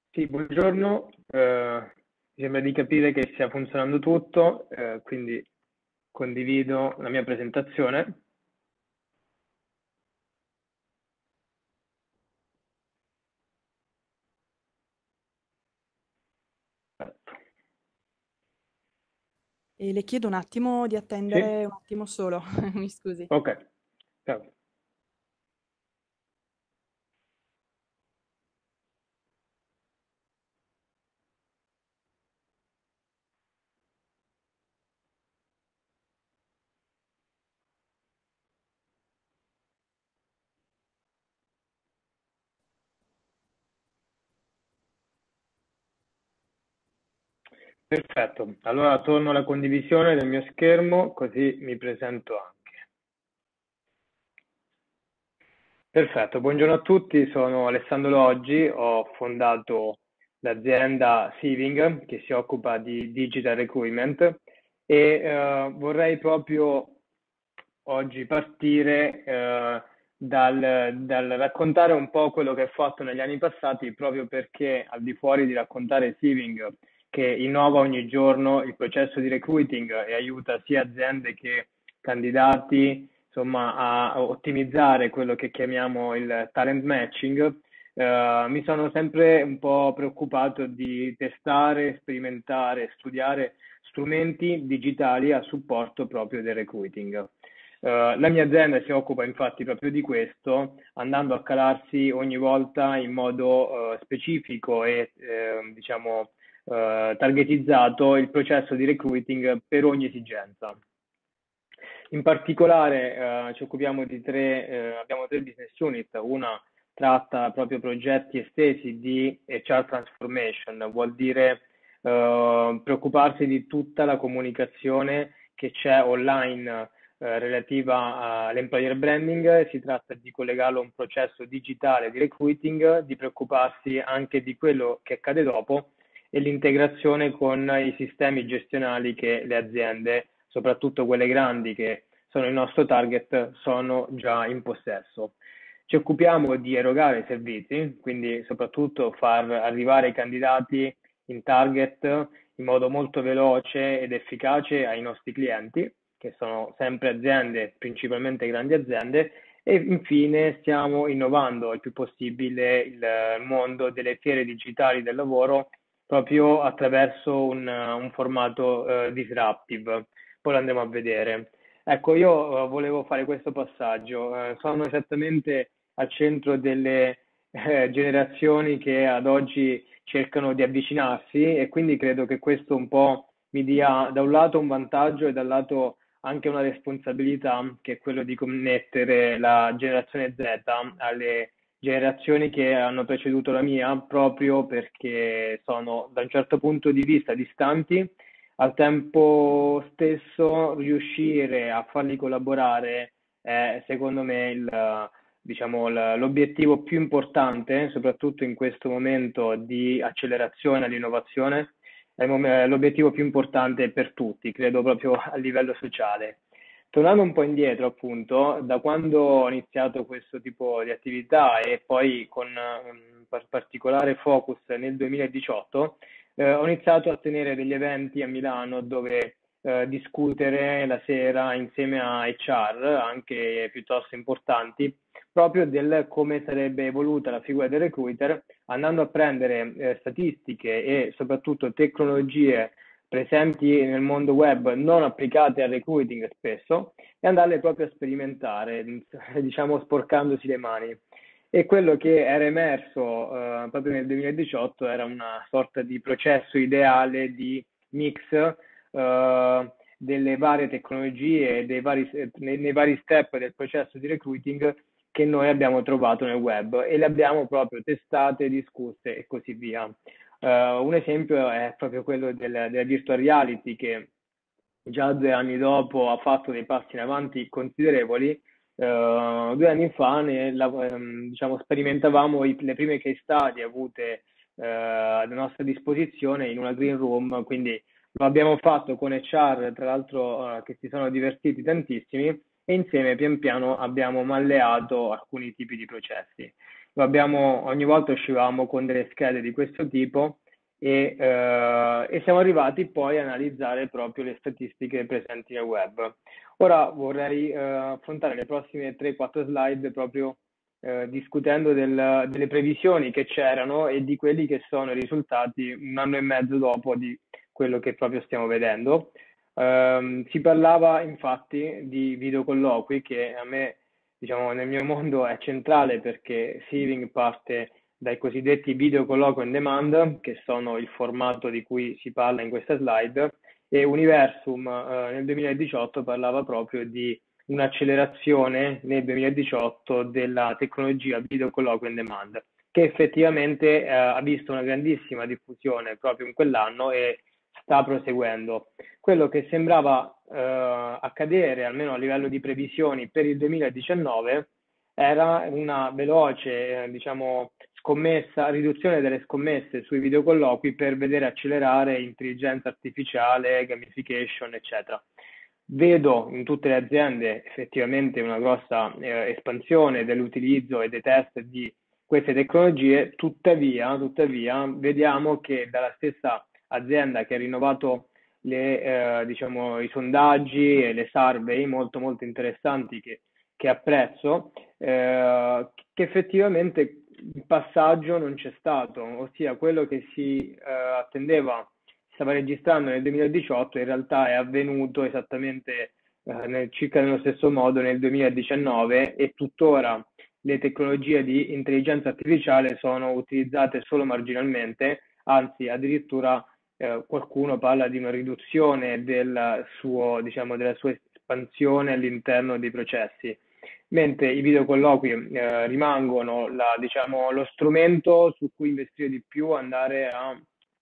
Sì, buongiorno. Mi sembra di capire che stia funzionando tutto, quindi condivido la mia presentazione. Perfetto. E le chiedo un attimo di Sì? attendere un attimo solo, mi scusi. Ok. Ciao. Perfetto. Allora torno alla condivisione del mio schermo, così mi presento anche. Perfetto, buongiorno a tutti, sono Alessandro Loggi, ho fondato l'azienda Siving che si occupa di digital recruitment e vorrei proprio oggi partire dal raccontare un po' quello che ho fatto negli anni passati, proprio perché al di fuori di raccontare Siving, che innova ogni giorno il processo di recruiting e aiuta sia aziende che candidati, insomma, a ottimizzare quello che chiamiamo il talent matching. Mi sono sempre un po' preoccupato di testare, sperimentare, studiare strumenti digitali a supporto proprio del recruiting. La mia azienda si occupa infatti proprio di questo, andando a calarsi ogni volta in modo specifico e diciamo targetizzato il processo di recruiting per ogni esigenza. In particolare ci occupiamo di abbiamo tre business unit, una tratta proprio progetti estesi di HR transformation, vuol dire preoccuparsi di tutta la comunicazione che c'è online relativa all'employer branding, si tratta di collegarlo a un processo digitale di recruiting, di preoccuparsi anche di quello che accade dopo e l'integrazione con i sistemi gestionali che le aziende, soprattutto quelle grandi che sono il nostro target, sono già in possesso. Ci occupiamo di erogare servizi, quindi soprattutto far arrivare i candidati in target in modo molto veloce ed efficace ai nostri clienti, che sono sempre aziende, principalmente grandi aziende, e infine stiamo innovando il più possibile il mondo delle fiere digitali del lavoro proprio attraverso un formato disruptive. Poi lo andremo a vedere. Ecco, io volevo fare questo passaggio. Sono esattamente al centro delle generazioni che ad oggi cercano di avvicinarsi e quindi credo che questo un po' mi dia da un lato un vantaggio e dal lato anche una responsabilità, che è quello di connettere la generazione Z alle generazioni che hanno preceduto la mia, proprio perché sono da un certo punto di vista distanti, al tempo stesso riuscire a farli collaborare è secondo me diciamo, l'obiettivo più importante, soprattutto in questo momento di accelerazione all'innovazione, è l'obiettivo più importante per tutti, credo proprio a livello sociale. Tornando un po' indietro, appunto, da quando ho iniziato questo tipo di attività e poi con un particolare focus nel 2018, ho iniziato a tenere degli eventi a Milano dove discutere la sera insieme a HR, anche piuttosto importanti, proprio del come sarebbe evoluta la figura del recruiter, andando a prendere statistiche e soprattutto tecnologie presenti nel mondo web non applicate al recruiting spesso e andarle proprio a sperimentare, diciamo sporcandosi le mani. E quello che era emerso proprio nel 2018 era una sorta di processo ideale di mix delle varie tecnologie e nei vari step del processo di recruiting che noi abbiamo trovato nel web e le abbiamo proprio testate, discusse e così via. Un esempio è proprio quello della virtual reality che già 2 anni dopo ha fatto dei passi in avanti considerevoli. 2 anni fa diciamo, sperimentavamo le prime case study avute a nostra disposizione in una green room, quindi lo abbiamo fatto con HR, tra l'altro che si sono divertiti tantissimi e insieme pian piano abbiamo malleato alcuni tipi di processi. Ogni volta uscivamo con delle schede di questo tipo e siamo arrivati poi a analizzare proprio le statistiche presenti nel web. Ora vorrei affrontare le prossime 3-4 slide proprio discutendo delle previsioni che c'erano e di quelli che sono i risultati un anno e mezzo dopo di quello che proprio stiamo vedendo. Si parlava infatti di videocolloqui che a me, diciamo, nel mio mondo è centrale perché Sieving parte dai cosiddetti video colloquio on demand, che sono il formato di cui si parla in questa slide, e Universum nel 2018 parlava proprio di un'accelerazione nel 2018 della tecnologia video colloquio on demand, che effettivamente ha visto una grandissima diffusione proprio in quell'anno e sta proseguendo. Quello che sembrava accadere, almeno a livello di previsioni per il 2019, era una veloce, diciamo, riduzione delle scommesse sui videocolloqui per vedere accelerare intelligenza artificiale, gamification, eccetera. Vedo in tutte le aziende effettivamente una grossa espansione dell'utilizzo e dei test di queste tecnologie, tuttavia vediamo che dalla stessa azienda che ha rinnovato diciamo, i sondaggi e le survey molto molto interessanti che apprezzo, che effettivamente il passaggio non c'è stato, ossia quello che si attendeva, stava registrando nel 2018, in realtà è avvenuto esattamente circa nello stesso modo nel 2019 e tuttora le tecnologie di intelligenza artificiale sono utilizzate solo marginalmente, anzi addirittura qualcuno parla di una riduzione della sua espansione all'interno dei processi, mentre i videocolloqui rimangono diciamo, lo strumento su cui investire di più, andare a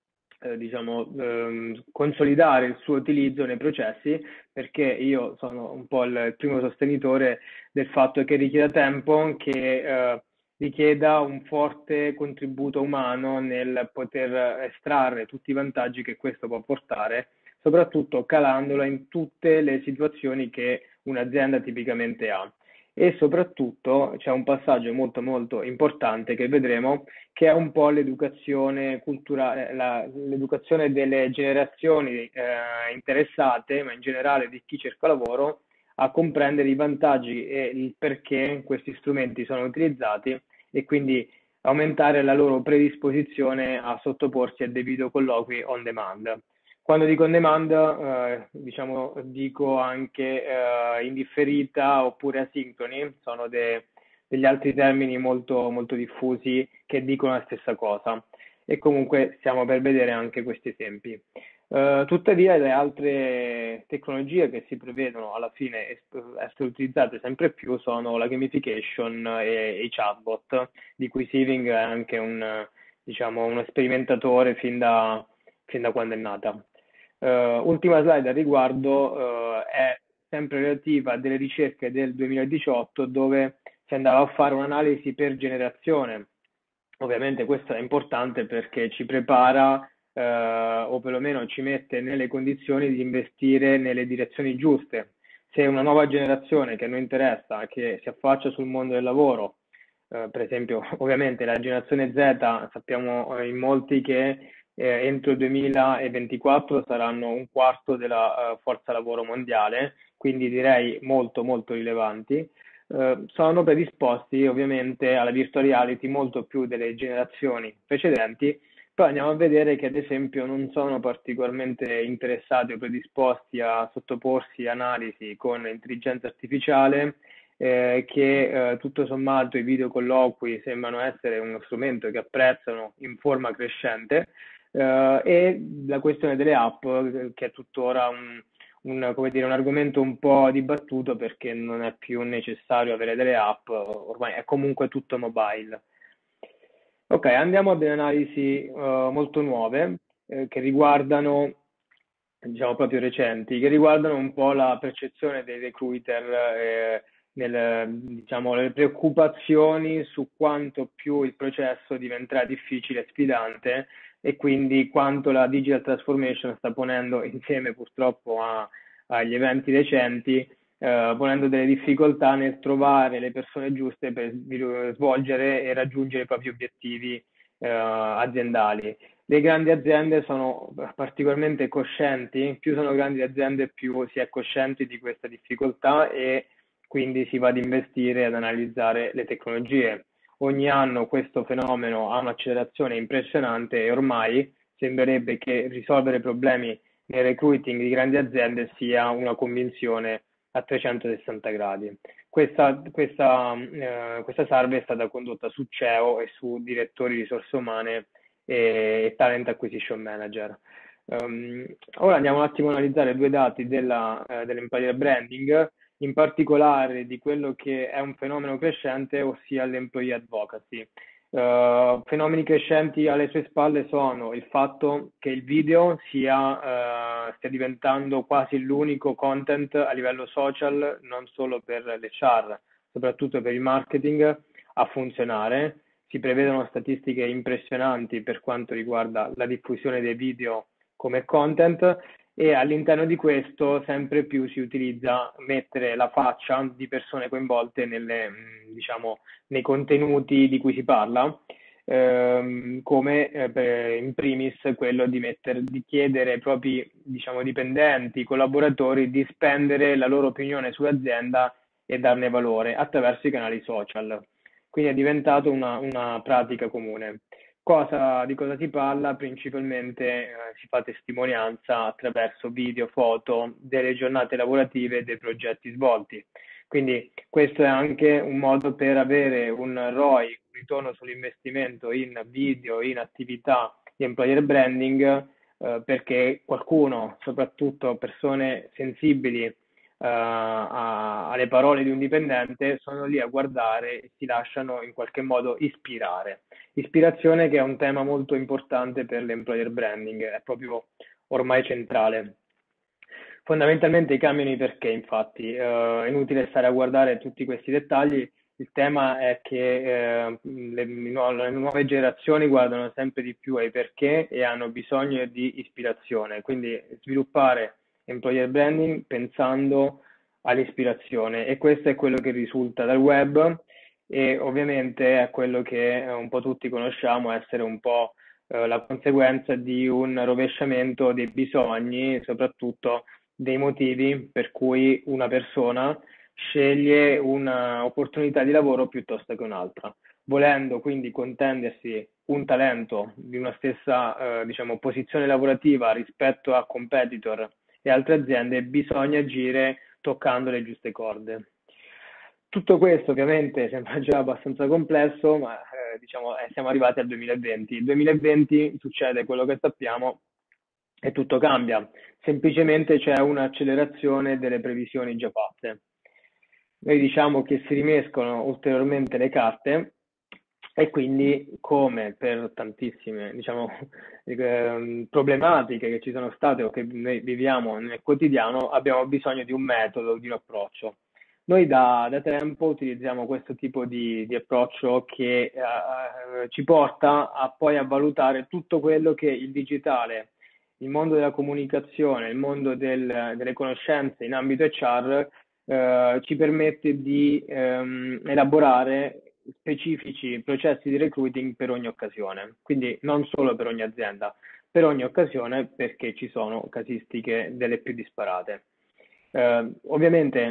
consolidare il suo utilizzo nei processi, perché io sono un po' il primo sostenitore del fatto che richieda tempo, che richieda un forte contributo umano nel poter estrarre tutti i vantaggi che questo può portare, soprattutto calandolo in tutte le situazioni che un'azienda tipicamente ha. E soprattutto c'è un passaggio molto molto importante che vedremo, che è un po' l'educazione culturale, l'educazione delle generazioni interessate, ma in generale di chi cerca lavoro, a comprendere i vantaggi e il perché questi strumenti sono utilizzati e quindi aumentare la loro predisposizione a sottoporsi a dei videocolloqui on demand. Quando dico on demand, diciamo, dico anche in differita oppure asincroni, sono degli altri termini molto, molto diffusi che dicono la stessa cosa. E comunque stiamo per vedere anche questi esempi. Tuttavia le altre tecnologie che si prevedono alla fine essere utilizzate sempre più sono la gamification e i chatbot, di cui Sieving è anche diciamo, un sperimentatore fin da quando è nata. Ultima slide al riguardo è sempre relativa a delle ricerche del 2018 dove si andava a fare un'analisi per generazione. Ovviamente questo è importante perché ci prepara o perlomeno ci mette nelle condizioni di investire nelle direzioni giuste. Se una nuova generazione che a noi interessa, che si affaccia sul mondo del lavoro, per esempio ovviamente la generazione Z, sappiamo in molti che entro il 2024 saranno un quarto della forza lavoro mondiale, quindi direi molto molto rilevanti. Sono predisposti ovviamente alla virtual reality molto più delle generazioni precedenti, poi andiamo a vedere che ad esempio non sono particolarmente interessati o predisposti a sottoporsi a analisi con intelligenza artificiale, che tutto sommato i videocolloqui sembrano essere uno strumento che apprezzano in forma crescente, e la questione delle app che è tuttora come dire, un argomento un po' dibattuto perché non è più necessario avere delle app, ormai è comunque tutto mobile. Ok, andiamo a delle analisi molto nuove che riguardano, diciamo proprio recenti, che riguardano un po' la percezione dei recruiter, diciamo, le preoccupazioni su quanto più il processo diventerà difficile e sfidante e quindi quanto la digital transformation sta ponendo insieme purtroppo agli eventi recenti ponendo delle difficoltà nel trovare le persone giuste per svolgere e raggiungere i propri obiettivi aziendali. Le grandi aziende sono particolarmente coscienti, più sono grandi le aziende più si è coscienti di questa difficoltà e quindi si va ad investire e ad analizzare le tecnologie. Ogni anno questo fenomeno ha un'accelerazione impressionante e ormai sembrerebbe che risolvere problemi nel recruiting di grandi aziende sia una convinzione a 360 gradi. Questa survey è stata condotta su CEO e su direttori di risorse umane e talent acquisition manager. Ora andiamo un attimo a analizzare due dati dell'employer branding, in particolare di quello che è un fenomeno crescente, ossia l'employee advocacy. Fenomeni crescenti alle sue spalle sono il fatto che il video stia diventando quasi l'unico content a livello social, non solo per l'HR, soprattutto per il marketing, a funzionare. Si prevedono statistiche impressionanti per quanto riguarda la diffusione dei video come content e all'interno di questo sempre più si utilizza mettere la faccia di persone coinvolte diciamo, nei contenuti di cui si parla, come in primis quello di chiedere ai propri diciamo, dipendenti, collaboratori di spendere la loro opinione sull'azienda e darne valore attraverso i canali social. Quindi è diventato una pratica comune. Di cosa si parla? Principalmente si fa testimonianza attraverso video, foto delle giornate lavorative e dei progetti svolti. Quindi questo è anche un modo per avere un ROI, un ritorno sull'investimento in video, in attività di employer branding, perché qualcuno, soprattutto persone sensibili alle parole di un dipendente, sono lì a guardare e si lasciano in qualche modo ispirare. Ispirazione che è un tema molto importante per l'employer branding, è proprio ormai centrale. Fondamentalmente cambiano i perché, infatti, è inutile stare a guardare tutti questi dettagli, il tema è che le nuove generazioni guardano sempre di più ai perché e hanno bisogno di ispirazione, quindi sviluppare employer branding pensando all'ispirazione e questo è quello che risulta dal web e ovviamente è quello che un po' tutti conosciamo, essere un po' la conseguenza di un rovesciamento dei bisogni, soprattutto dei motivi per cui una persona sceglie un'opportunità di lavoro piuttosto che un'altra, volendo quindi contendersi un talento di una stessa diciamo, posizione lavorativa rispetto a competitor e altre aziende, bisogna agire toccando le giuste corde. Tutto questo ovviamente sembra già abbastanza complesso, ma diciamo, siamo arrivati al 2020. Il 2020 succede quello che sappiamo e tutto cambia. Semplicemente c'è un'accelerazione delle previsioni già fatte. Noi diciamo che si rimescolano ulteriormente le carte e quindi, come per tantissime diciamo, problematiche che ci sono state o che noi viviamo nel quotidiano, abbiamo bisogno di un metodo, di un approccio. Noi da tempo utilizziamo questo tipo di approccio che ci porta poi a valutare tutto quello che il digitale, il mondo della comunicazione, il mondo delle conoscenze in ambito HR ci permette di elaborare specifici processi di recruiting per ogni occasione, quindi non solo per ogni azienda, per ogni occasione perché ci sono casistiche delle più disparate. Ovviamente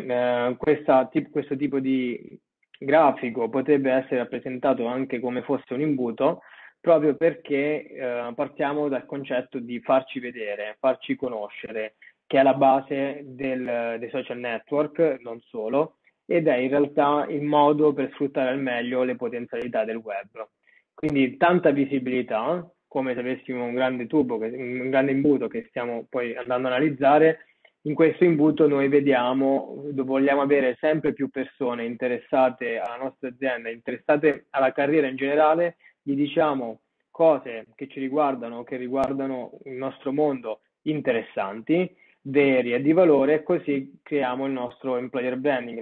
questo tipo di grafico potrebbe essere rappresentato anche come fosse un imbuto, proprio perché partiamo dal concetto di farci vedere, farci conoscere, che è la base dei social network, non solo, ed è in realtà il modo per sfruttare al meglio le potenzialità del web. Quindi tanta visibilità, come se avessimo un grande tubo, un grande imbuto che stiamo poi andando a analizzare. In questo imbuto noi vediamo, vogliamo avere sempre più persone interessate alla nostra azienda, interessate alla carriera in generale, gli diciamo cose che ci riguardano, che riguardano il nostro mondo interessanti, veri e di valore, e così creiamo il nostro employer branding,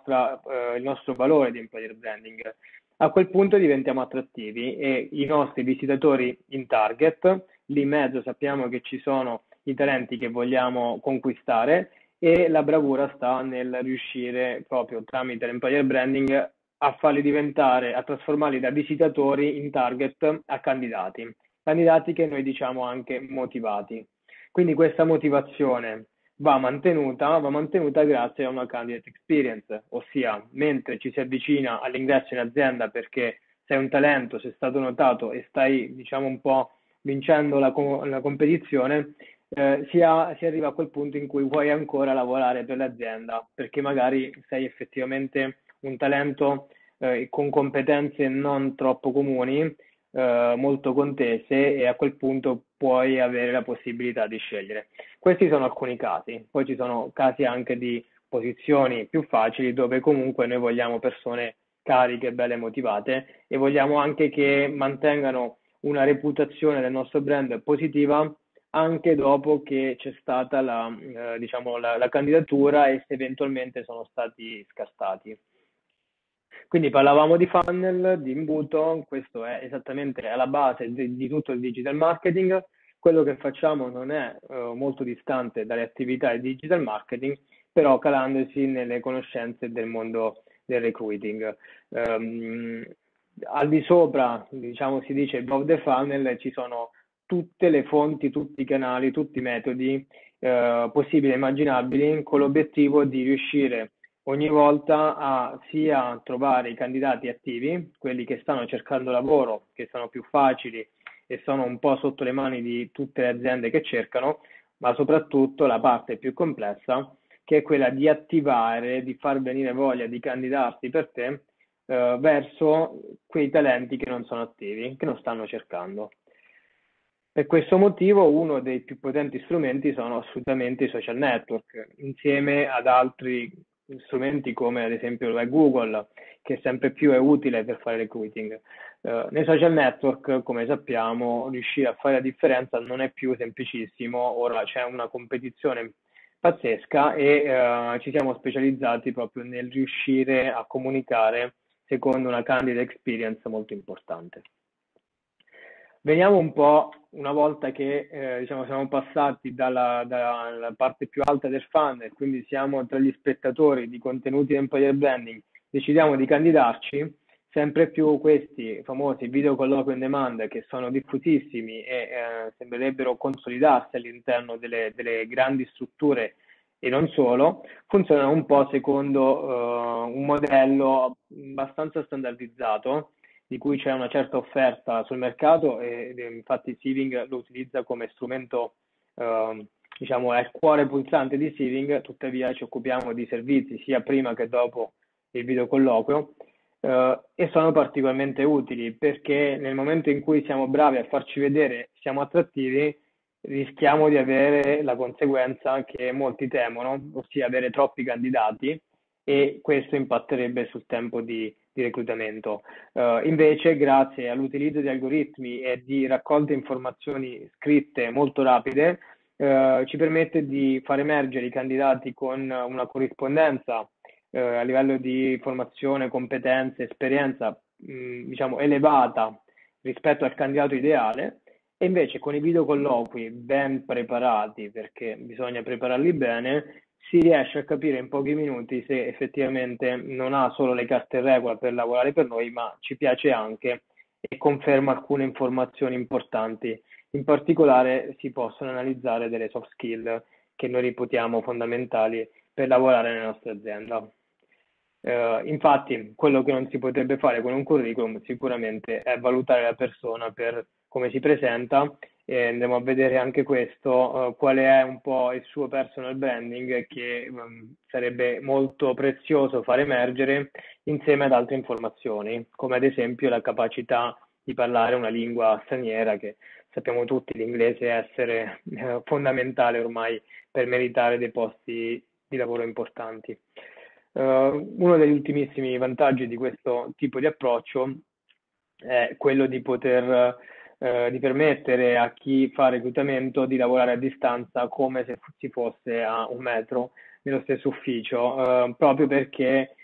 il nostro valore di employer branding. A quel punto diventiamo attrattivi e i nostri visitatori in target, lì in mezzo sappiamo che ci sono i talenti che vogliamo conquistare e la bravura sta nel riuscire proprio tramite l'employer branding a farli diventare, a trasformarli da visitatori in target a candidati, candidati che noi diciamo anche motivati. Quindi questa motivazione va mantenuta grazie a una candidate experience, ossia mentre ci si avvicina all'ingresso in azienda perché sei un talento, sei stato notato e stai diciamo un po' vincendo la competizione, si arriva a quel punto in cui vuoi ancora lavorare per l'azienda perché magari sei effettivamente un talento con competenze non troppo comuni, molto contese e a quel punto puoi avere la possibilità di scegliere. Questi sono alcuni casi, poi ci sono casi anche di posizioni più facili dove comunque noi vogliamo persone cariche, belle motivate e vogliamo anche che mantengano una reputazione del nostro brand positiva anche dopo che c'è stata diciamo, la candidatura e se eventualmente sono stati scastati. Quindi parlavamo di funnel, di imbuto, questo è esattamente alla base di tutto il digital marketing. Quello che facciamo non è molto distante dalle attività di digital marketing, però calandosi nelle conoscenze del mondo del recruiting. Al di sopra, diciamo, si dice above the funnel, ci sono tutte le fonti, tutti i canali, tutti i metodi possibili e immaginabili con l'obiettivo di riuscire ogni volta a sia trovare i candidati attivi, quelli che stanno cercando lavoro, che sono più facili e sono un po' sotto le mani di tutte le aziende che cercano, ma soprattutto la parte più complessa, che è quella di attivare, di far venire voglia di candidarsi per te verso quei talenti che non sono attivi, che non stanno cercando. Per questo motivo uno dei più potenti strumenti sono assolutamente i social network, insieme ad altri strumenti come ad esempio lo è Google, che sempre più è utile per fare recruiting. Nei social network, come sappiamo, riuscire a fare la differenza non è più semplicissimo, ora c'è una competizione pazzesca e ci siamo specializzati proprio nel riuscire a comunicare secondo una candidate experience molto importante. Veniamo un po', una volta che diciamo, siamo passati dalla parte più alta del funnel, quindi siamo tra gli spettatori di contenuti di employer branding, decidiamo di candidarci, sempre più questi famosi video colloquio on demand che sono diffusissimi e sembrerebbero consolidarsi all'interno delle grandi strutture e non solo, funzionano un po' secondo un modello abbastanza standardizzato di cui c'è una certa offerta sul mercato e infatti Siving lo utilizza come strumento, diciamo, è il cuore pulsante di Siving, tuttavia ci occupiamo di servizi sia prima che dopo il videocolloquio e sono particolarmente utili perché nel momento in cui siamo bravi a farci vedere, siamo attrattivi, rischiamo di avere la conseguenza che molti temono, ossia avere troppi candidati e questo impatterebbe sul tempo di reclutamento. Invece, grazie all'utilizzo di algoritmi e di raccolte informazioni scritte molto rapide, ci permette di far emergere i candidati con una corrispondenza a livello di formazione, competenze, esperienza, diciamo, elevata rispetto al candidato ideale. E invece con i videocolloqui ben preparati, perché bisogna prepararli bene, si riesce a capire in pochi minuti se effettivamente non ha solo le carte in regola per lavorare per noi, ma ci piace anche e conferma alcune informazioni importanti. In particolare si possono analizzare delle soft skill che noi reputiamo fondamentali per lavorare nella nostra azienda. Infatti, quello che non si potrebbe fare con un curriculum sicuramente è valutare la persona per come si presenta e andremo a vedere anche questo, qual è un po' il suo personal branding che sarebbe molto prezioso far emergere insieme ad altre informazioni, come ad esempio la capacità di parlare una lingua straniera che sappiamo tutti l'inglese essere fondamentale ormai per meritare dei posti di lavoro importanti. Uno degli ultimissimi vantaggi di questo tipo di approccio è quello di poter di permettere a chi fa reclutamento di lavorare a distanza come se si fosse a un metro nello stesso ufficio, proprio perché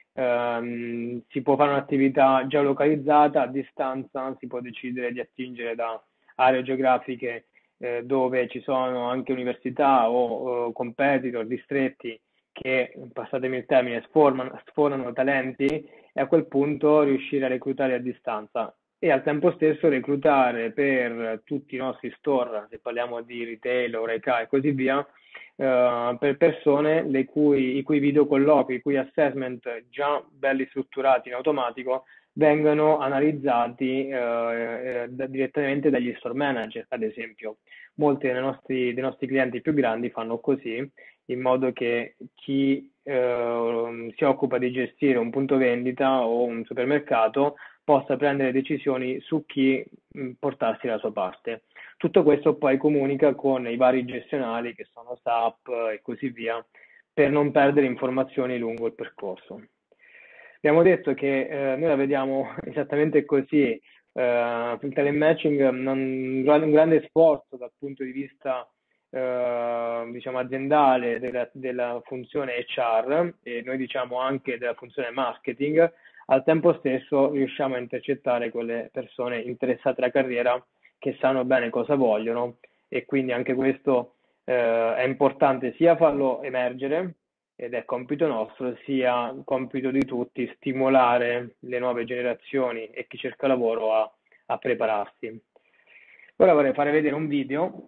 si può fare un'attività geolocalizzata a distanza, si può decidere di attingere da aree geografiche dove ci sono anche università o competitor, distretti che, passatemi il termine, sfornano talenti e a quel punto riuscire a reclutare a distanza e al tempo stesso reclutare per tutti i nostri store, se parliamo di retail, Oreca e così via, per persone i cui videocolloqui, i cui assessment già belli strutturati in automatico vengono analizzati direttamente dagli store manager, ad esempio. Molti dei nostri clienti più grandi fanno così, in modo che chi si occupa di gestire un punto vendita o un supermercato possa prendere decisioni su chi portarsi dalla sua parte. Tutto questo poi comunica con i vari gestionali che sono SAP e così via, per non perdere informazioni lungo il percorso. Abbiamo detto che noi la vediamo esattamente così, il telematching è un grande sforzo dal punto di vista diciamo aziendale della funzione HR e noi diciamo anche della funzione marketing, al tempo stesso riusciamo a intercettare quelle persone interessate alla carriera che sanno bene cosa vogliono e quindi anche questo è importante sia farlo emergere ed è compito nostro, sia compito di tutti stimolare le nuove generazioni e chi cerca lavoro a prepararsi. Ora vorrei fare vedere un video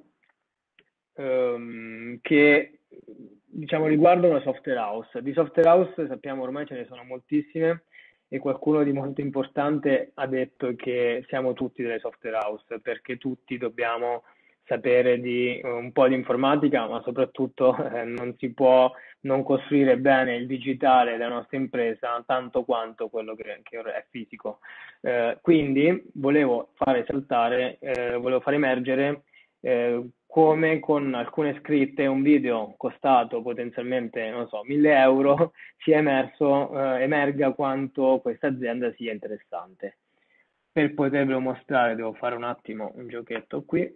che diciamo riguarda una software house. Di software house sappiamo ormai ce ne sono moltissime e qualcuno di molto importante ha detto che siamo tutti delle software house perché tutti dobbiamo sapere di un po' di informatica, ma soprattutto non si può non costruire bene il digitale della nostra impresa tanto quanto quello che è fisico. Quindi volevo fare emergere come con alcune scritte un video costato potenzialmente, non so, 1000 euro sia emerga quanto questa azienda sia interessante. Per potervelo mostrare devo fare un attimo un giochetto qui.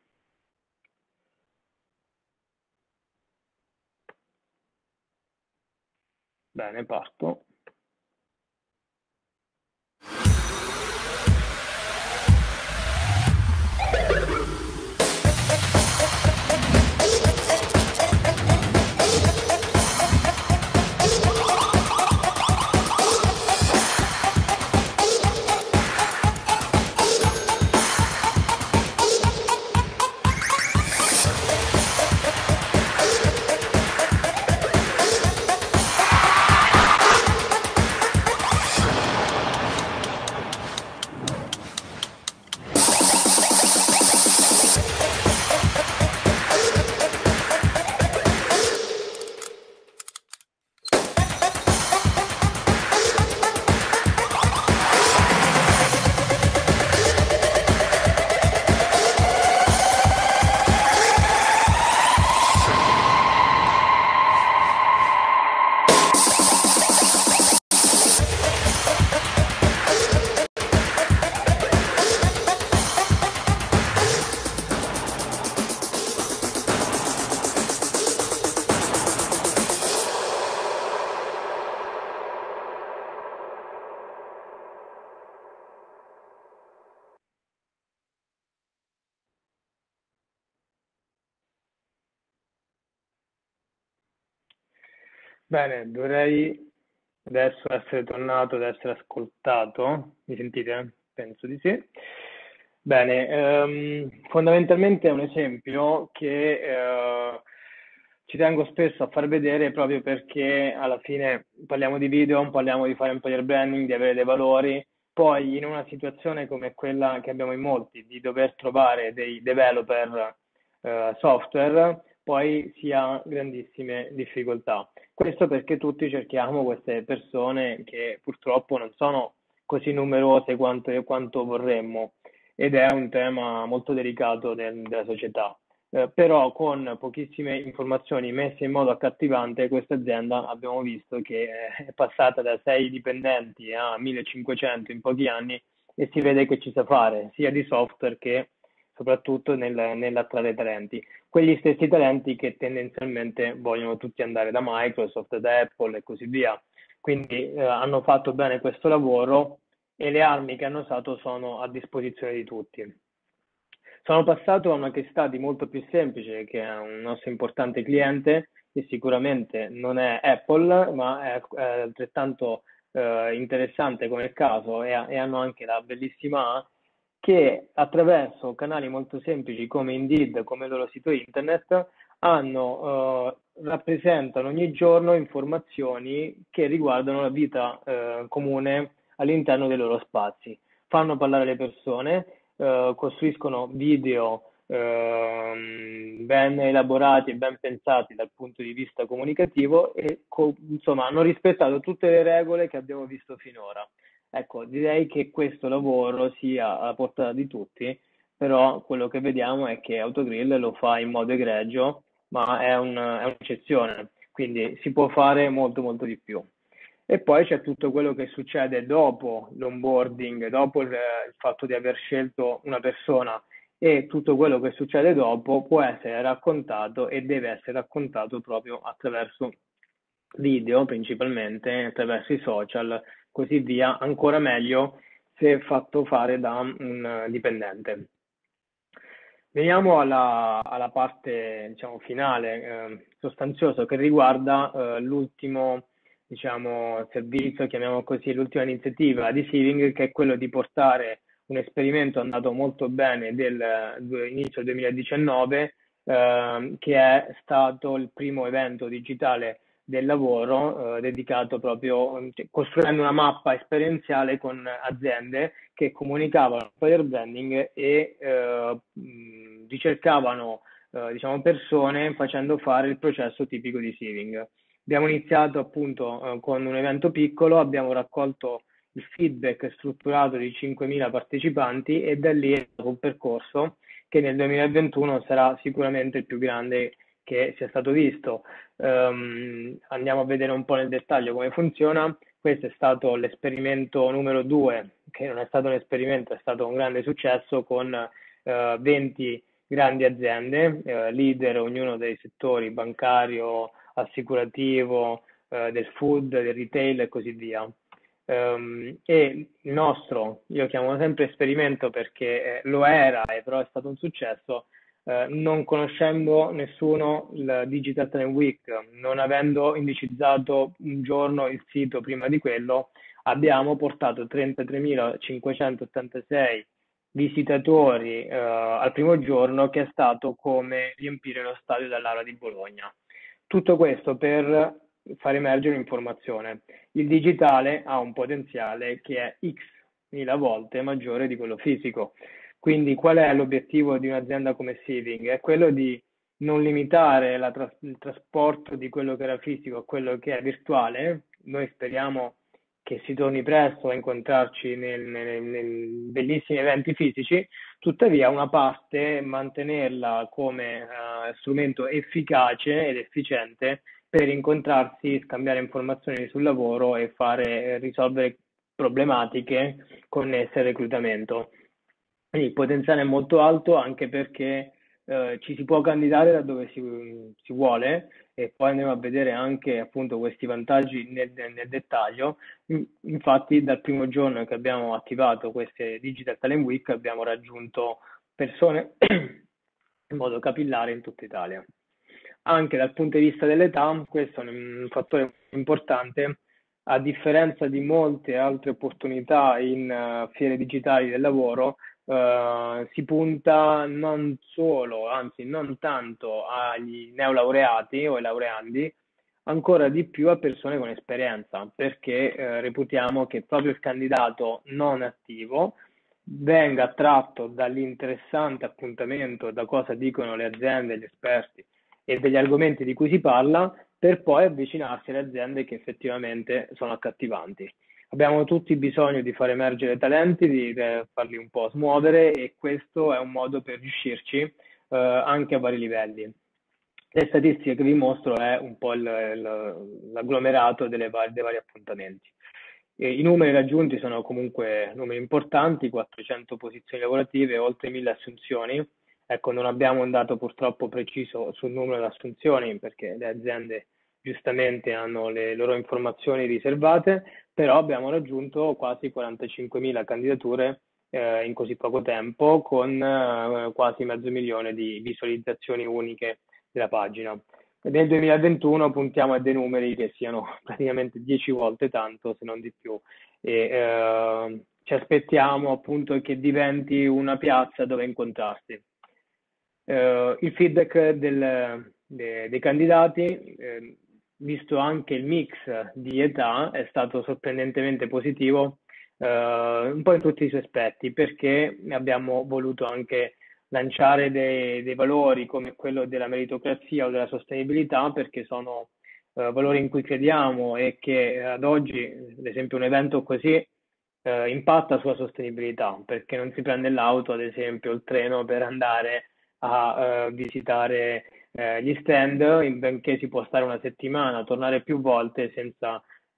Bene, parto. Bene, dovrei adesso essere tornato ad essere ascoltato. Mi sentite? Penso di sì. Bene, fondamentalmente è un esempio che ci tengo spesso a far vedere proprio perché alla fine parliamo di video, parliamo di fare employer branding, di avere dei valori, poi in una situazione come quella che abbiamo in molti, di dover trovare dei developer software, poi si ha grandissime difficoltà. Questo perché tutti cerchiamo queste persone che purtroppo non sono così numerose quanto vorremmo ed è un tema molto delicato della società. Però con pochissime informazioni messe in modo accattivante, questa azienda abbiamo visto che è passata da 6 dipendenti a 1500 in pochi anni e si vede che ci sa fare sia di software che soprattutto nell'attrarre talenti. Quegli stessi talenti che tendenzialmente vogliono tutti andare da Microsoft, da Apple e così via. Quindi hanno fatto bene questo lavoro e le armi che hanno usato sono a disposizione di tutti. Sono passato a una case study molto più semplice, che è un nostro importante cliente, che sicuramente non è Apple, ma è altrettanto interessante come il caso, e hanno anche la bellissima A, che attraverso canali molto semplici come Indeed, come il loro sito internet, rappresentano ogni giorno informazioni che riguardano la vita comune all'interno dei loro spazi. Fanno parlare le persone, costruiscono video ben elaborati e ben pensati dal punto di vista comunicativo e insomma hanno rispettato tutte le regole che abbiamo visto finora. Ecco, direi che questo lavoro sia alla portata di tutti, però quello che vediamo è che Autogrill lo fa in modo egregio, ma è un'eccezione, quindi si può fare molto molto di più. E poi c'è tutto quello che succede dopo l'onboarding, dopo il fatto di aver scelto una persona, e tutto quello che succede dopo può essere raccontato e deve essere raccontato proprio attraverso video, principalmente attraverso i social, così via, ancora meglio se fatto fare da un dipendente. Veniamo alla parte, diciamo, finale, sostanziosa, che riguarda l'ultimo, diciamo, servizio, chiamiamolo così, l'ultima iniziativa di Seeding, che è quello di portare un esperimento andato molto bene inizio 2019, che è stato il primo evento digitale del lavoro, dedicato proprio, costruendo una mappa esperienziale con aziende che comunicavano employer branding e ricercavano diciamo, persone facendo fare il processo tipico di Seeding. Abbiamo iniziato appunto con un evento piccolo, abbiamo raccolto il feedback strutturato di 5.000 partecipanti e da lì è stato un percorso che nel 2021 sarà sicuramente il più grande che sia stato visto. Andiamo a vedere un po' nel dettaglio come funziona. Questo è stato l'esperimento numero 2, che non è stato un esperimento, è stato un grande successo con 20 grandi aziende, leader ognuno dei settori bancario, assicurativo, del food, del retail e così via. E il nostro, io chiamo sempre esperimento perché lo era, e però è stato un successo, non conoscendo nessuno il Digital Talent Week, non avendo indicizzato un giorno il sito prima di quello, abbiamo portato 33.586 visitatori al primo giorno, che è stato come riempire lo stadio dell'Ara di Bologna. Tutto questo per far emergere un'informazione. Il digitale ha un potenziale che è X mila volte maggiore di quello fisico. Quindi qual è l'obiettivo di un'azienda come Seeding? È quello di non limitare il trasporto di quello che era fisico a quello che è virtuale. Noi speriamo che si torni presto a incontrarci nei bellissimi eventi fisici, tuttavia una parte mantenerla come strumento efficace ed efficiente per incontrarsi, scambiare informazioni sul lavoro e risolvere problematiche connesse al reclutamento. Quindi il potenziale è molto alto, anche perché ci si può candidare da dove si vuole, e poi andiamo a vedere anche appunto questi vantaggi nel dettaglio. Infatti dal primo giorno che abbiamo attivato queste Digital Talent Week abbiamo raggiunto persone in modo capillare in tutta Italia. Anche dal punto di vista dell'età, questo è un fattore importante. A differenza di molte altre opportunità in fiere digitali del lavoro, si punta non solo, anzi non tanto agli neolaureati o ai laureandi, ancora di più a persone con esperienza, perché reputiamo che proprio il candidato non attivo venga attratto dall'interessante appuntamento, da cosa dicono le aziende, gli esperti e degli argomenti di cui si parla, per poi avvicinarsi alle aziende che effettivamente sono accattivanti. Abbiamo tutti bisogno di far emergere talenti, di farli un po' smuovere, e questo è un modo per riuscirci anche a vari livelli. Le statistiche che vi mostro è un po' l'agglomerato dei vari appuntamenti. I numeri raggiunti sono comunque numeri importanti: 400 posizioni lavorative, oltre 1.000 assunzioni. Ecco, non abbiamo un dato purtroppo preciso sul numero di assunzioni, perché le aziende giustamente hanno le loro informazioni riservate, però abbiamo raggiunto quasi 45.000 candidature in così poco tempo, con quasi 500.000 di visualizzazioni uniche della pagina. Nel 2021 puntiamo a dei numeri che siano praticamente 10 volte tanto, se non di più, e ci aspettiamo appunto che diventi una piazza dove incontrarsi. Il feedback dei candidati, visto anche il mix di età, è stato sorprendentemente positivo, un po' in tutti i suoi aspetti, perché abbiamo voluto anche lanciare dei valori come quello della meritocrazia o della sostenibilità, perché sono valori in cui crediamo e che ad oggi, ad esempio, un evento così impatta sulla sostenibilità, perché non si prende l'auto, ad esempio, il treno per andare a visitare gli stand, benché si può stare una settimana, tornare più volte senza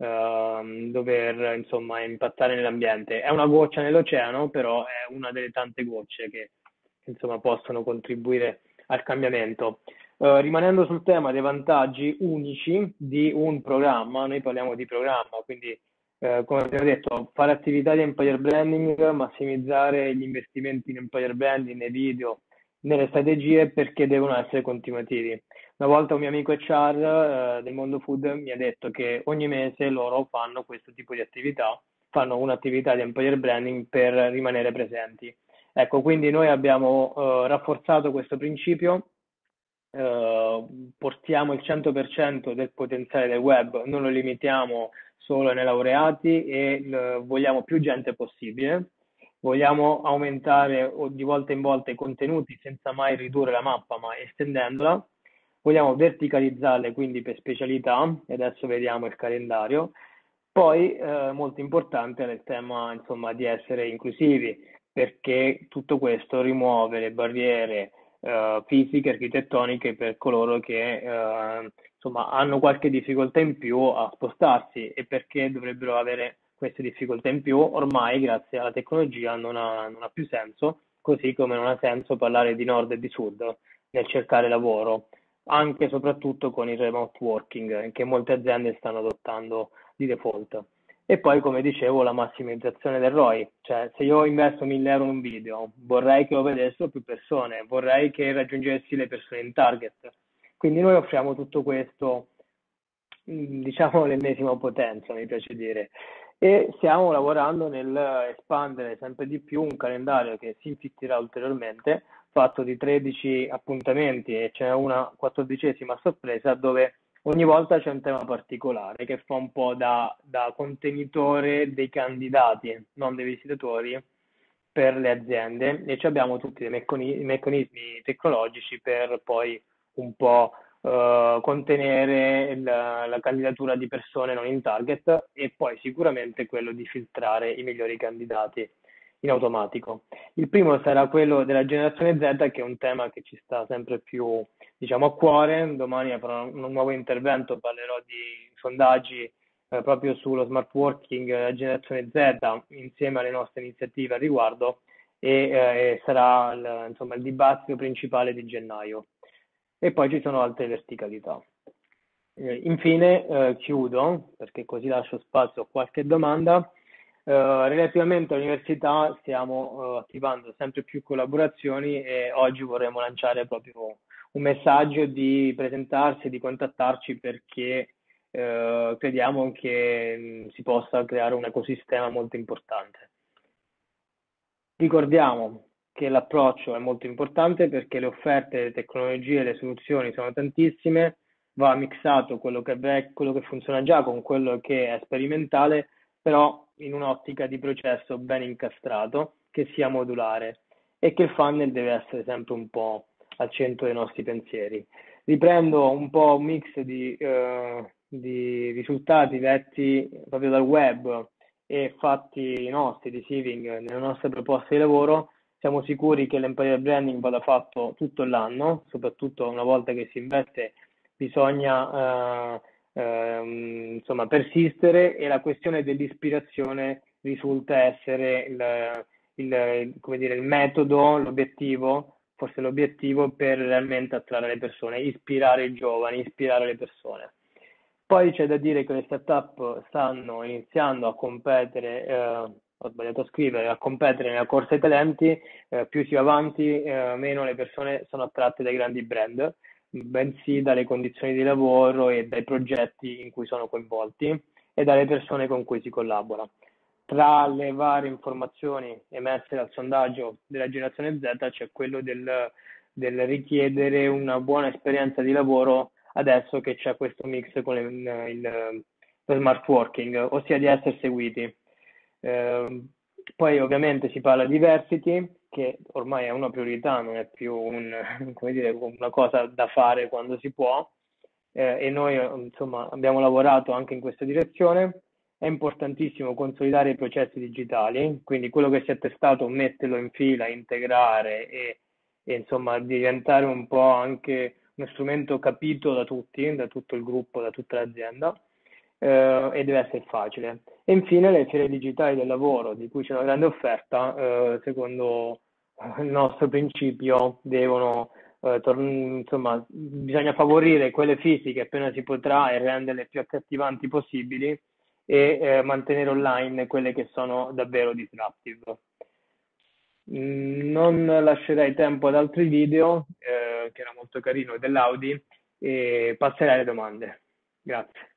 dover insomma impattare nell'ambiente. È una goccia nell'oceano, però è una delle tante gocce che insomma possono contribuire al cambiamento. Rimanendo sul tema dei vantaggi unici di un programma, noi parliamo di programma, quindi come abbiamo detto, fare attività di employer branding, massimizzare gli investimenti in employer branding, nei video, nelle strategie, perché devono essere continuativi. Una volta un mio amico HR del mondo food mi ha detto che ogni mese loro fanno questo tipo di attività, fanno un'attività di employer branding per rimanere presenti. Ecco, quindi noi abbiamo rafforzato questo principio, portiamo il 100% del potenziale del web, non lo limitiamo solo nei laureati e vogliamo più gente possibile. Vogliamo aumentare di volta in volta i contenuti senza mai ridurre la mappa, ma estendendola. Vogliamo verticalizzarle quindi per specialità, e adesso vediamo il calendario. Poi, molto importante è il tema, insomma, di essere inclusivi, perché tutto questo rimuove le barriere fisiche, architettoniche per coloro che insomma, hanno qualche difficoltà in più a spostarsi, e perché dovrebbero avere queste difficoltà in più. Ormai grazie alla tecnologia non ha più senso, così come non ha senso parlare di nord e di sud nel cercare lavoro, anche e soprattutto con il remote working che molte aziende stanno adottando di default. E poi, come dicevo, la massimizzazione del ROI, cioè se io investo 1.000 euro in un video, vorrei che lo vedessero più persone, vorrei che raggiungessi le persone in target. Quindi noi offriamo tutto questo, diciamo, l'ennesima potenza, mi piace dire. E stiamo lavorando nel espandere sempre di più un calendario che si infittirà ulteriormente, fatto di 13 appuntamenti, e c'è una 14ª sorpresa dove ogni volta c'è un tema particolare che fa un po' da contenitore dei candidati, non dei visitatori, per le aziende, e ci abbiamo tutti i meccanismi tecnologici per poi un po' contenere la candidatura di persone non in target, e poi sicuramente quello di filtrare i migliori candidati in automatico. Il primo sarà quello della generazione Z, che è un tema che ci sta sempre più, diciamo, a cuore. Domani farò un nuovo intervento, parlerò di sondaggi proprio sullo smart working, generazione Z, insieme alle nostre iniziative al riguardo, e sarà insomma, il dibattito principale di gennaio. E poi ci sono altre verticalità. Infine chiudo, perché così lascio spazio a qualche domanda. Relativamente all'università stiamo attivando sempre più collaborazioni, e oggi vorremmo lanciare proprio un messaggio di presentarsi, di contattarci, perché crediamo che si possa creare un ecosistema molto importante. Ricordiamo che l'approccio è molto importante, perché le offerte, le tecnologie, le soluzioni sono tantissime, va mixato quello che funziona già con quello che è sperimentale, però in un'ottica di processo ben incastrato, che sia modulare, e che il funnel deve essere sempre un po' al centro dei nostri pensieri. Riprendo un po' un mix di risultati letti proprio dal web e fatti nostri di Siving nelle nostre proposte di lavoro. Siamo sicuri che l'employer branding vada fatto tutto l'anno, soprattutto una volta che si investe bisogna insomma, persistere, e la questione dell'ispirazione risulta essere come dire, il metodo, l'obiettivo, forse l'obiettivo per realmente attrarre le persone, ispirare i giovani, ispirare le persone. Poi c'è da dire che le startup stanno iniziando a competere ho sbagliato a scrivere, a competere nella corsa ai talenti, più si va avanti, meno le persone sono attratte dai grandi brand, bensì dalle condizioni di lavoro e dai progetti in cui sono coinvolti e dalle persone con cui si collabora. Tra le varie informazioni emesse dal sondaggio della generazione Z c'è quello del richiedere una buona esperienza di lavoro adesso che c'è questo mix con lo smart working, ossia di essere seguiti. Poi ovviamente si parla di diversity, che ormai è una priorità, non è più come dire, una cosa da fare quando si può, e noi insomma abbiamo lavorato anche in questa direzione. È importantissimo consolidare i processi digitali, quindi quello che si è testato metterlo in fila, integrare e insomma diventare un po' anche uno strumento capito da tutti, da tutto il gruppo, da tutta l'azienda, e deve essere facile. E infine le fiere digitali del lavoro, di cui c'è una grande offerta, secondo il nostro principio, devono, insomma, bisogna favorire quelle fisiche appena si potrà e renderle più accattivanti possibili e mantenere online quelle che sono davvero disruptive. Non lascerei tempo ad altri video, che era molto carino, dell'Audi, e passerei alle domande. Grazie.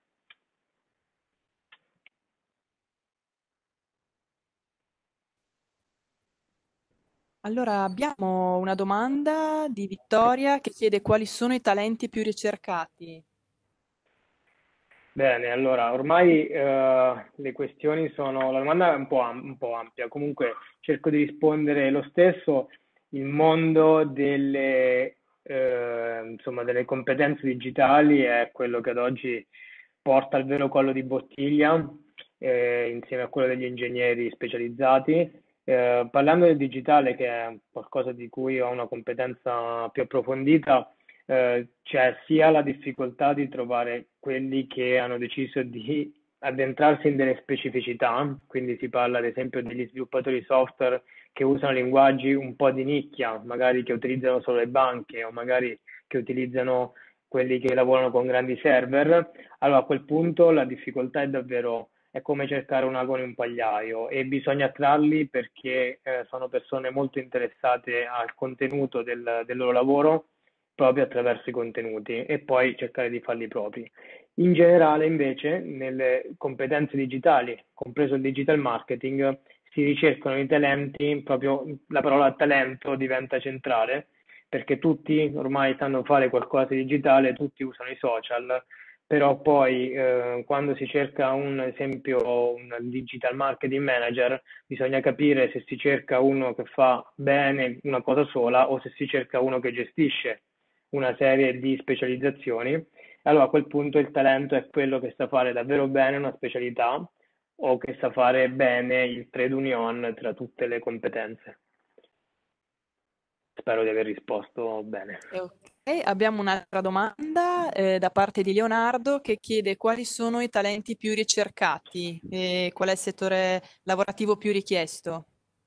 Allora, abbiamo una domanda di Vittoria che chiede quali sono i talenti più ricercati. Bene, allora ormai le questioni sono, la domanda è un po' ampia, comunque cerco di rispondere lo stesso. Il mondo insomma, delle competenze digitali è quello che ad oggi porta al vero collo di bottiglia, insieme a quello degli ingegneri specializzati. Parlando del digitale, che è qualcosa di cui ho una competenza più approfondita, c'è sia la difficoltà di trovare quelli che hanno deciso di addentrarsi in delle specificità, quindi si parla ad esempio degli sviluppatori software che usano linguaggi un po' di nicchia, magari che utilizzano solo le banche o magari che utilizzano quelli che lavorano con grandi server. Allora a quel punto la difficoltà è come cercare un ago in un pagliaio e bisogna attrarli perché sono persone molto interessate al contenuto del loro lavoro proprio attraverso i contenuti e poi cercare di farli propri. In generale, invece, nelle competenze digitali, compreso il digital marketing, si ricercano i talenti, proprio la parola talento diventa centrale, perché tutti ormai sanno fare qualcosa di digitale, tutti usano i social, però poi quando si cerca un esempio, un digital marketing manager, bisogna capire se si cerca uno che fa bene una cosa sola o se si cerca uno che gestisce una serie di specializzazioni. Allora a quel punto il talento è quello che sa fare davvero bene una specialità o che sa fare bene il trade union tra tutte le competenze. Spero di aver risposto bene. Ok, abbiamo un'altra domanda da parte di Leonardo che chiede quali sono i talenti più ricercati e qual è il settore lavorativo più richiesto.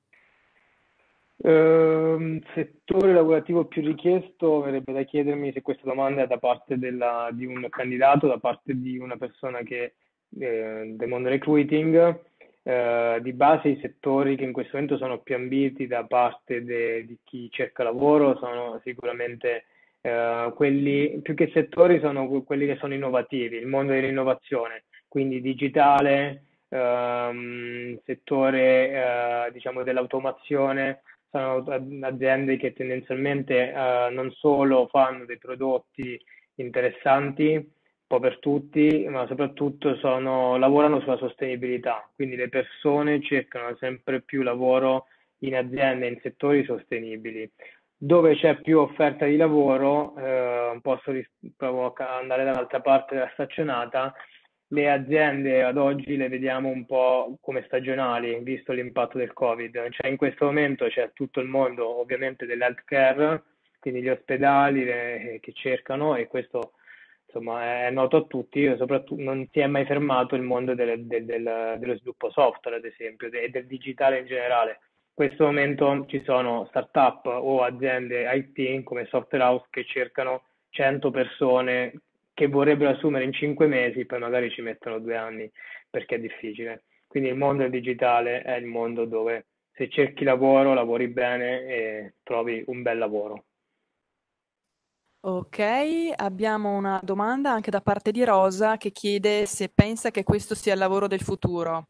Settore lavorativo più richiesto, verrebbe da chiedermi se questa domanda è da parte di un candidato, da parte di una persona che del mondo recruiting. Di base i settori che in questo momento sono più ambiti da parte di chi cerca lavoro sono sicuramente quelli, più che settori, sono quelli che sono innovativi, il mondo dell'innovazione, quindi digitale, settore diciamo dell'automazione, sono aziende che tendenzialmente non solo fanno dei prodotti interessanti, un po' per tutti, ma soprattutto lavorano sulla sostenibilità, quindi le persone cercano sempre più lavoro in aziende, in settori sostenibili. Dove c'è più offerta di lavoro, provo a andare dall'altra parte della staccionata, le aziende ad oggi le vediamo un po' come stagionali, visto l'impatto del Covid. Cioè in questo momento c'è tutto il mondo ovviamente dell'healthcare, quindi gli ospedali che cercano e questo insomma è noto a tutti, soprattutto non si è mai fermato il mondo dello sviluppo software, ad esempio, e del digitale in generale. In questo momento ci sono start-up o aziende IT come Software House che cercano 100 persone che vorrebbero assumere in 5 mesi, poi magari ci mettono 2 anni perché è difficile. Quindi il mondo del digitale è il mondo dove se cerchi lavoro, lavori bene e trovi un bel lavoro. Ok, abbiamo una domanda anche da parte di Rosa che chiede se pensa che questo sia il lavoro del futuro.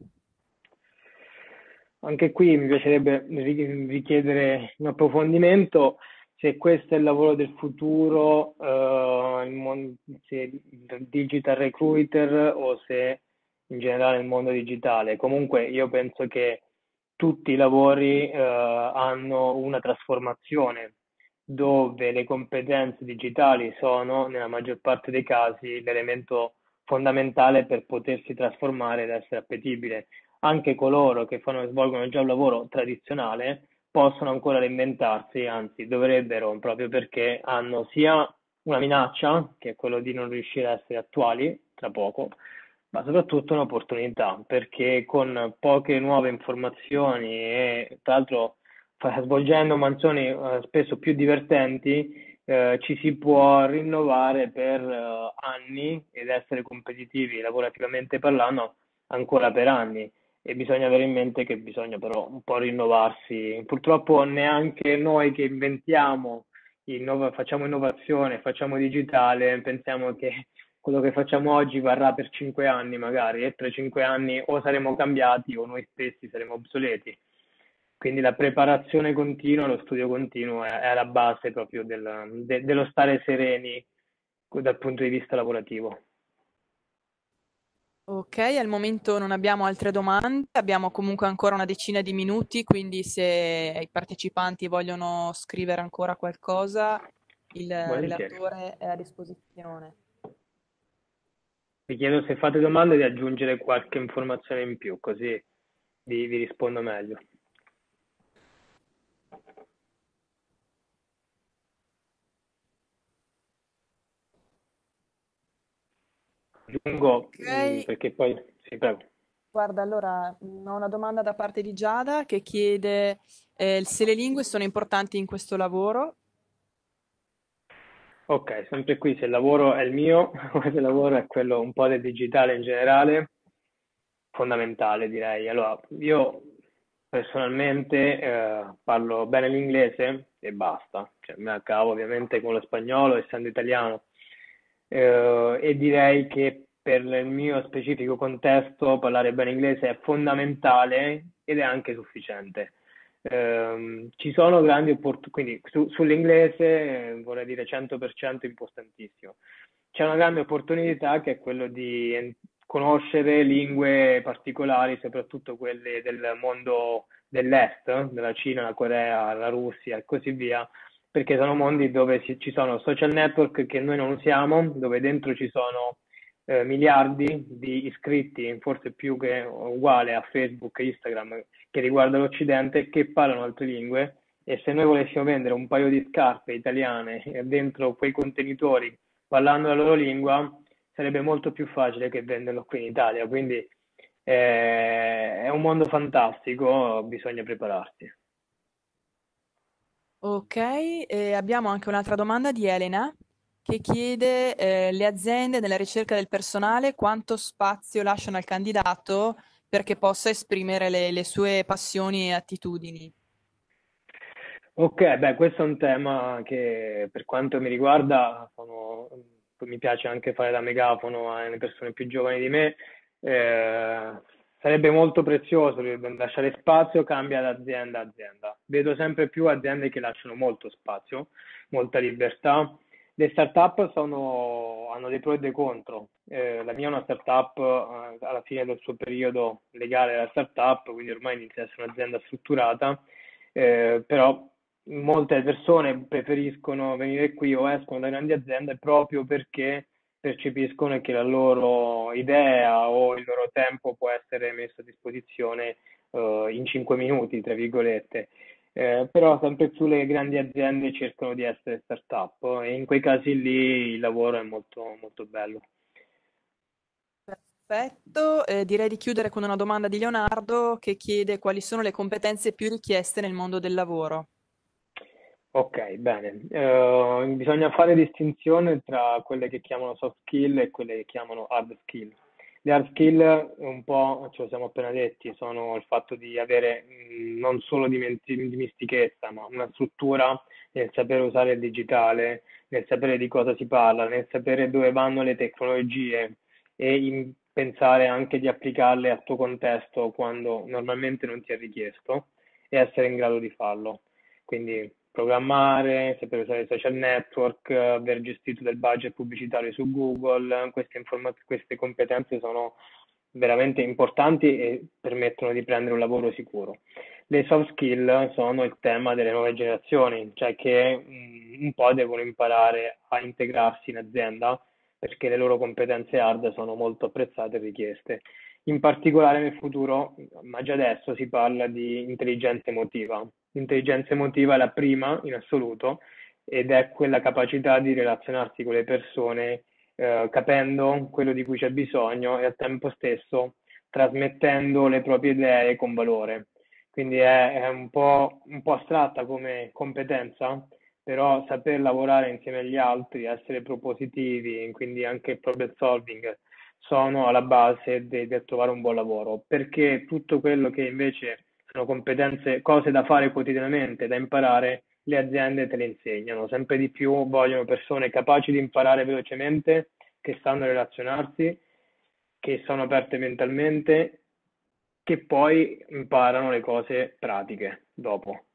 Anche qui mi piacerebbe richiedere un approfondimento se questo è il lavoro del futuro, se il digital recruiter o se in generale il mondo digitale. Comunque io penso che tutti i lavori hanno una trasformazione dove le competenze digitali sono, nella maggior parte dei casi, l'elemento fondamentale per potersi trasformare ed essere appetibile. Anche coloro che svolgono già un lavoro tradizionale possono ancora reinventarsi, anzi dovrebbero, proprio perché hanno sia una minaccia, che è quello di non riuscire a essere attuali tra poco, ma soprattutto un'opportunità, perché con poche nuove informazioni e tra l'altro svolgendo mansioni spesso più divertenti, ci si può rinnovare per anni ed essere competitivi lavorativamente parlando ancora per anni e bisogna avere in mente che bisogna però un po' rinnovarsi. Purtroppo neanche noi che inventiamo, facciamo innovazione, facciamo digitale, pensiamo che quello che facciamo oggi varrà per 5 anni magari e tra 5 anni o saremo cambiati o noi stessi saremo obsoleti. Quindi la preparazione continua, lo studio continuo è la base proprio dello stare sereni dal punto di vista lavorativo. Ok, al momento non abbiamo altre domande, abbiamo comunque ancora una decina di minuti, quindi se i partecipanti vogliono scrivere ancora qualcosa, il Volentieri. relatore è a disposizione. Vi chiedo se fate domande di aggiungere qualche informazione in più, così vi rispondo meglio. Aggiungo Ok, perché poi, sì, prego. guarda, allora ho una domanda da parte di Giada che chiede se le lingue sono importanti in questo lavoro. Ok, sempre qui se il lavoro è il mio o se il lavoro è quello un po' del digitale in generale, fondamentale direi. Allora, io personalmente parlo bene l'inglese e basta, cioè, me la cavo ovviamente con lo spagnolo essendo italiano e direi che per il mio specifico contesto parlare bene inglese è fondamentale ed è anche sufficiente. Ci sono grandi opportunità, quindi sull'inglese vorrei dire 100% importantissimo. C'è una grande opportunità che è quello di conoscere lingue particolari, soprattutto quelle del mondo dell'est, della Cina, la Corea, la Russia e così via, perché sono mondi dove ci sono social network che noi non usiamo, dove dentro ci sono miliardi di iscritti, forse più che uguale a Facebook e Instagram, che riguarda l'Occidente, che parlano altre lingue e se noi volessimo vendere un paio di scarpe italiane dentro quei contenitori parlando la loro lingua, sarebbe molto più facile che venderlo qui in Italia. Quindi è un mondo fantastico, bisogna prepararsi. Ok, e abbiamo anche un'altra domanda di Elena che chiede le aziende nella ricerca del personale quanto spazio lasciano al candidato perché possa esprimere le sue passioni e attitudini. Ok, beh, questo è un tema che per quanto mi riguarda mi piace anche fare da megafono alle persone più giovani di me. Eh, Sarebbe molto prezioso lasciare spazio, cambia da azienda a azienda. Vedo sempre più aziende che lasciano molto spazio, molta libertà. Le start-up hanno dei pro e dei contro. La mia è una start-up alla fine del suo periodo legale alla start-up, quindi ormai inizia ad essere un'azienda strutturata, però molte persone preferiscono venire qui o escono da grandi aziende proprio perché percepiscono che la loro idea o il loro tempo può essere messo a disposizione in 5 minuti, tra virgolette. Però sempre più le grandi aziende cercano di essere start-up e in quei casi lì il lavoro è molto, molto bello. Perfetto, direi di chiudere con una domanda di Leonardo che chiede quali sono le competenze più richieste nel mondo del lavoro. Ok, bene. Bisogna fare distinzione tra quelle che chiamano soft skill e quelle che chiamano hard skill. Le hard skill, un po', ce lo siamo appena detti, sono il fatto di avere non solo dimestichezza, ma una struttura nel sapere usare il digitale, nel sapere di cosa si parla, nel sapere dove vanno le tecnologie e pensare anche di applicarle al tuo contesto quando normalmente non ti è richiesto e essere in grado di farlo. Quindi programmare, sapere usare i social network, aver gestito del budget pubblicitario su Google, queste competenze sono veramente importanti e permettono di prendere un lavoro sicuro. Le soft skill sono il tema delle nuove generazioni, cioè che un po' devono imparare a integrarsi in azienda perché le loro competenze hard sono molto apprezzate e richieste. In particolare nel futuro, ma già adesso si parla di intelligenza emotiva. L'intelligenza emotiva è la prima in assoluto ed è quella capacità di relazionarsi con le persone capendo quello di cui c'è bisogno e al tempo stesso trasmettendo le proprie idee con valore. Quindi è un po' astratta come competenza, però saper lavorare insieme agli altri, essere propositivi, quindi anche il problem solving, sono alla base del trovare un buon lavoro, perché tutto quello che invece sono competenze, cose da fare quotidianamente, da imparare, le aziende te le insegnano. Sempre di più vogliono persone capaci di imparare velocemente, che sanno relazionarsi, che sono aperte mentalmente, che poi imparano le cose pratiche dopo.